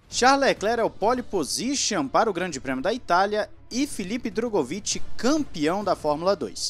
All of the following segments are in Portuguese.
Charles Leclerc é o pole position para o Grande Prêmio da Itália e Felipe Drugovich campeão da Fórmula 2.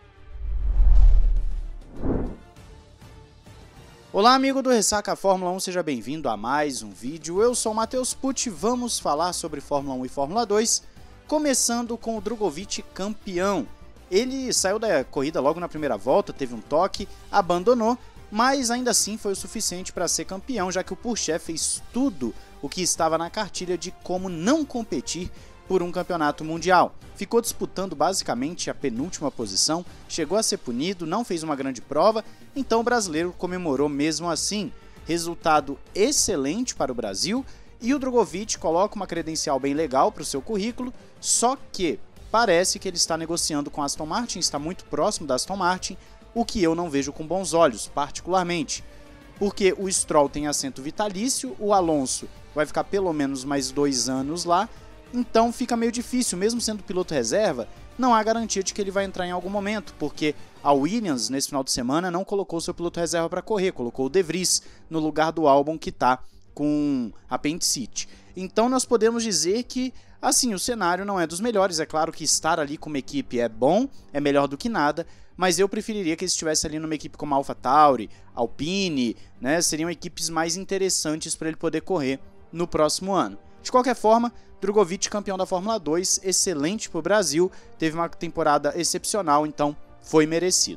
Olá amigo do Ressaca Fórmula 1, seja bem-vindo a mais um vídeo. Eu sou o Matheus Pucci, vamos falar sobre Fórmula 1 e Fórmula 2, começando com o Drugovich campeão. Ele saiu da corrida logo na primeira volta, teve um toque, abandonou, mas ainda assim foi o suficiente para ser campeão, já que o Pourchaire fez tudo o que estava na cartilha de como não competir por um campeonato mundial. Ficou disputando basicamente a penúltima posição, chegou a ser punido, não fez uma grande prova, então o brasileiro comemorou mesmo assim. Resultado excelente para o Brasil e o Drugovich coloca uma credencial bem legal para o seu currículo, só que parece que ele está negociando com a Aston Martin, está muito próximo da Aston Martin, o que eu não vejo com bons olhos, particularmente. Porque o Stroll tem assento vitalício, o Alonso vai ficar pelo menos mais 2 anos lá, então fica meio difícil, mesmo sendo piloto reserva, não há garantia de que ele vai entrar em algum momento, porque a Williams, nesse final de semana, não colocou seu piloto reserva para correr, colocou o De Vries no lugar do Albon, que está com apendicite. Então nós podemos dizer que, assim, o cenário não é dos melhores. É claro que estar ali com uma equipe é bom, é melhor do que nada, mas eu preferiria que ele estivesse ali numa equipe como a AlphaTauri, Alpine, né? Seriam equipes mais interessantes para ele poder correr no próximo ano. De qualquer forma, Drugovich campeão da Fórmula 2, excelente para o Brasil, teve uma temporada excepcional, então foi merecido.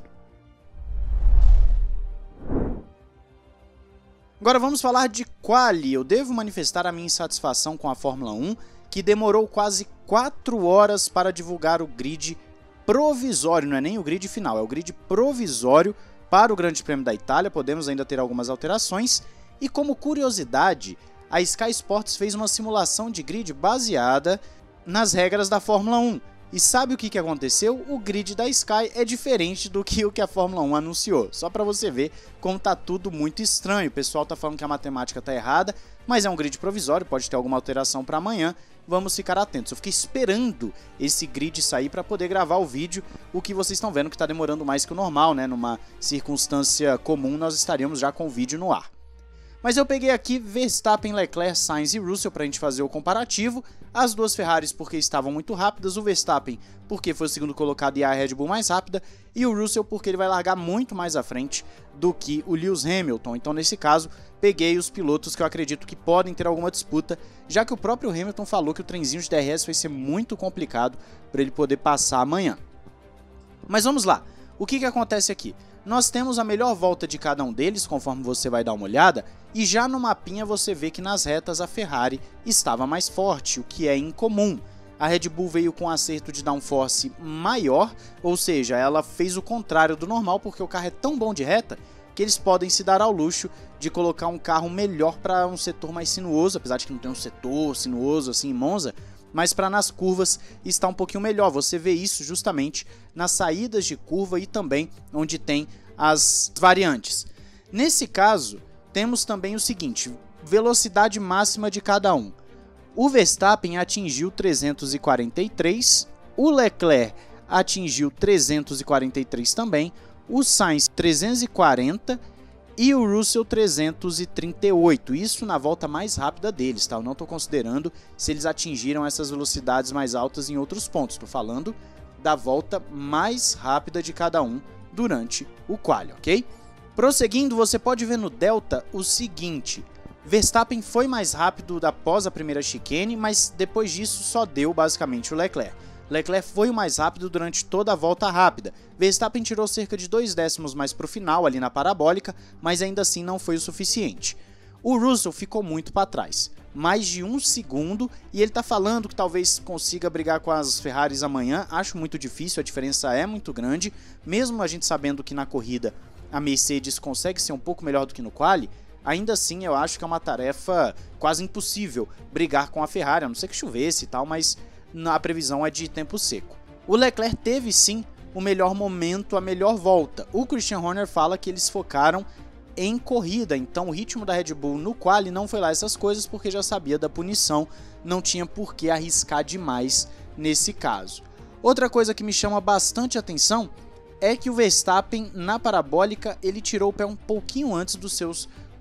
Agora vamos falar de quali. Eu devo manifestar a minha insatisfação com a Fórmula 1, que demorou quase 4 horas para divulgar o grid provisório, não é nem o grid final, é o grid provisório para o Grande Prêmio da Itália. Podemos ainda ter algumas alterações, e como curiosidade, a Sky Sports fez uma simulação de grid baseada nas regras da Fórmula 1. E sabe o que aconteceu? O grid da Sky é diferente do que o que a Fórmula 1 anunciou. Só para você ver como tá tudo muito estranho. O pessoal tá falando que a matemática tá errada, mas é um grid provisório, pode ter alguma alteração para amanhã. Vamos ficar atentos. Eu fiquei esperando esse grid sair para poder gravar o vídeo, o que vocês estão vendo que está demorando mais que o normal, né? Numa circunstância comum, nós estaríamos já com o vídeo no ar. Mas eu peguei aqui Verstappen, Leclerc, Sainz e Russell para a gente fazer o comparativo. As duas Ferraris porque estavam muito rápidas, o Verstappen porque foi o segundo colocado e a Red Bull mais rápida, e o Russell porque ele vai largar muito mais à frente do que o Lewis Hamilton. Então nesse caso, peguei os pilotos que eu acredito que podem ter alguma disputa, já que o próprio Hamilton falou que o trenzinho de DRS vai ser muito complicado para ele poder passar amanhã. Mas vamos lá, o que acontece aqui? Nós temos a melhor volta de cada um deles, conforme você vai dar uma olhada, e já no mapinha você vê que nas retas a Ferrari estava mais forte, o que é incomum. A Red Bull veio com um acerto de downforce maior, ou seja, ela fez o contrário do normal, porque o carro é tão bom de reta que eles podem se dar ao luxo de colocar um carro melhor para um setor mais sinuoso, apesar de que não tem um setor sinuoso assim em Monza, mas para nas curvas está um pouquinho melhor. Você vê isso justamente nas saídas de curva e também onde tem as variantes. Nesse caso, temos também o seguinte, velocidade máxima de cada um. O Verstappen atingiu 343, o Leclerc atingiu 343 também, o Sainz 340 e o Russell 338, isso na volta mais rápida deles, tá? Eu não estou considerando se eles atingiram essas velocidades mais altas em outros pontos, estou falando da volta mais rápida de cada um durante o quali, ok? Prosseguindo, você pode ver no Delta o seguinte, Verstappen foi mais rápido após a primeira chicane, mas depois disso só deu basicamente o Leclerc. Leclerc foi o mais rápido durante toda a volta rápida. Verstappen tirou cerca de 2 décimos mais para o final, ali na parabólica, mas ainda assim não foi o suficiente. O Russell ficou muito para trás, mais de 1 segundo, e ele está falando que talvez consiga brigar com as Ferraris amanhã. Acho muito difícil, a diferença é muito grande, mesmo a gente sabendo que na corrida a Mercedes consegue ser um pouco melhor do que no quali, ainda assim eu acho que é uma tarefa quase impossível brigar com a Ferrari, a não ser que chovesse e tal, mas a previsão é de tempo seco. O Leclerc teve sim o melhor momento, a melhor volta. O Christian Horner fala que eles focaram em corrida, então o ritmo da Red Bull no quali não foi lá essas coisas porque já sabia da punição, não tinha por que arriscar demais nesse caso. Outra coisa que me chama bastante atenção é que o Verstappen na parabólica ele tirou o pé um pouquinho antes dos seus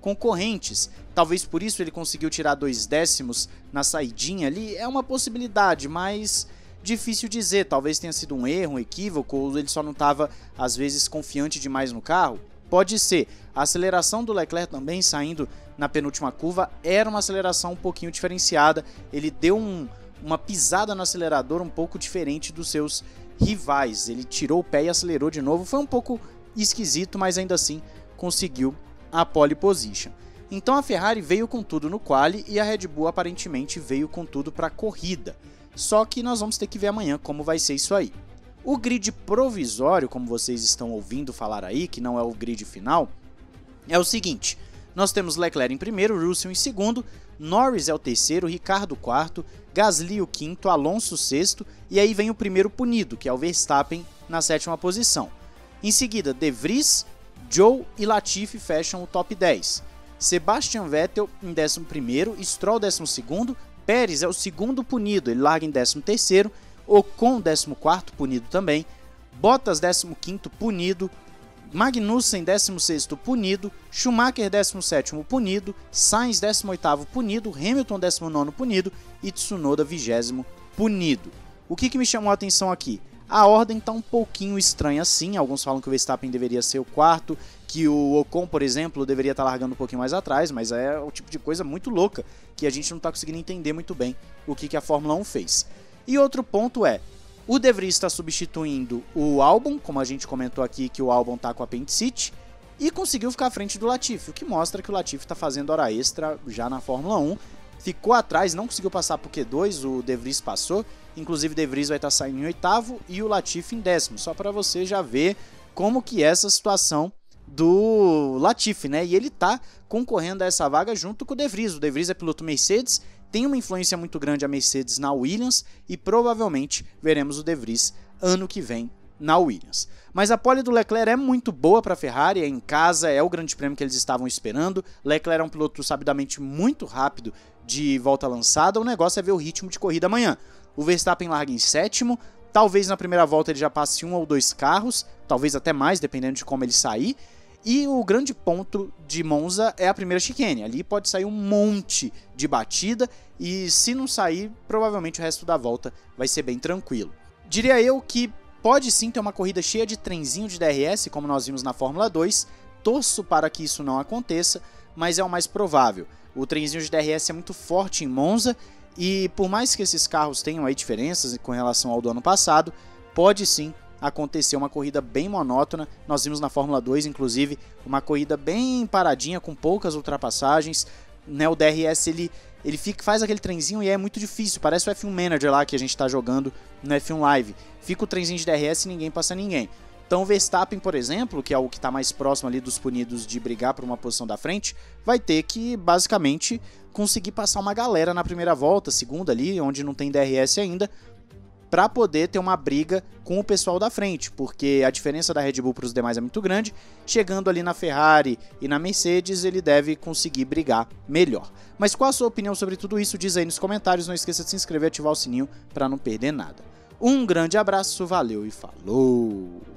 concorrentes. Talvez por isso ele conseguiu tirar 2 décimos na saidinha ali, é uma possibilidade, mas difícil dizer. Talvez tenha sido um erro, um equívoco, ou ele só não estava às vezes confiante demais no carro. Pode ser. A aceleração do Leclerc também, saindo na penúltima curva, era uma aceleração um pouquinho diferenciada. Ele deu uma pisada no acelerador um pouco diferente dos seus rivais. Ele tirou o pé e acelerou de novo. Foi um pouco esquisito, mas ainda assim conseguiu a pole position. Então a Ferrari veio com tudo no quali e a Red Bull aparentemente veio com tudo para a corrida. Só que nós vamos ter que ver amanhã como vai ser isso aí. O grid provisório, como vocês estão ouvindo falar aí, que não é o grid final, é o seguinte: nós temos Leclerc em primeiro, Russell em segundo, Norris é o terceiro, Ricciardo quarto, Gasly o quinto, Alonso sexto, e aí vem o primeiro punido, que é o Verstappen na sétima posição. Em seguida, De Vries, Zhou e Latifi fecham o top 10. Sebastian Vettel em 11º, Stroll 12º, Pérez é o segundo punido, ele larga em 13º, Ocon 14º punido também, Bottas 15º punido, Magnussen 16º punido, Schumacher 17º punido, Sainz 18º punido, Hamilton 19º punido e Tsunoda 20º punido. O que me chamou a atenção aqui? A ordem está um pouquinho estranha sim, alguns falam que o Verstappen deveria ser o quarto, que o Ocon, por exemplo, deveria estar largando um pouquinho mais atrás, mas é o tipo de coisa muito louca que a gente não está conseguindo entender muito bem o que a Fórmula 1 fez. E outro ponto é, o De Vries está substituindo o Albon, como a gente comentou aqui que o Albon está com apendicite, e conseguiu ficar à frente do Latifi, o que mostra que o Latifi está fazendo hora extra já na Fórmula 1, ficou atrás, não conseguiu passar para o Q2, o De Vries passou, inclusive o De Vries vai estar saindo em 8º e o Latifi em 10º, só para você já ver como que é essa situação do Latifi, né? E ele tá concorrendo a essa vaga junto com o De Vries. O De Vries é piloto Mercedes, tem uma influência muito grande a Mercedes na Williams e provavelmente veremos o De Vries ano que vem na Williams. Mas a pole do Leclerc é muito boa para a Ferrari, é em casa, é o grande prêmio que eles estavam esperando. Leclerc é um piloto sabidamente muito rápido de volta lançada, o negócio é ver o ritmo de corrida amanhã. O Verstappen larga em 7º, talvez na primeira volta ele já passe 1 ou 2 carros, talvez até mais, dependendo de como ele sair. E o grande ponto de Monza é a primeira chicane, ali pode sair um monte de batida e se não sair, provavelmente o resto da volta vai ser bem tranquilo. Diria eu que pode sim ter uma corrida cheia de trenzinho de DRS, como nós vimos na Fórmula 2, torço para que isso não aconteça, mas é o mais provável. O trenzinho de DRS é muito forte em Monza e por mais que esses carros tenham aí diferenças com relação ao do ano passado, pode sim acontecer uma corrida bem monótona. Nós vimos na Fórmula 2, inclusive, uma corrida bem paradinha, com poucas ultrapassagens, né? O DRS ele faz aquele trenzinho e é muito difícil, parece o F1 Manager lá que a gente está jogando no F1 Live. Fica o trenzinho de DRS e ninguém passa ninguém. Então o Verstappen, por exemplo, que é o que está mais próximo ali dos punidos de brigar por uma posição da frente, vai ter que basicamente conseguir passar uma galera na primeira volta, segunda ali, onde não tem DRS ainda, para poder ter uma briga com o pessoal da frente, porque a diferença da Red Bull para os demais é muito grande. Chegando ali na Ferrari e na Mercedes, ele deve conseguir brigar melhor. Mas qual a sua opinião sobre tudo isso? Diz aí nos comentários, não esqueça de se inscrever e ativar o sininho para não perder nada. Um grande abraço, valeu e falou!